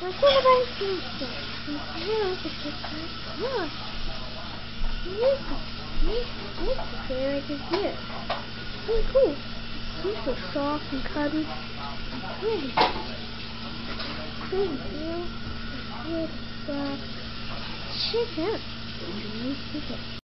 What about pizza? It's just like, look, the fairy is here. Really cool. He's so soft and cuddly. Pretty. Pretty, real. Good, check out.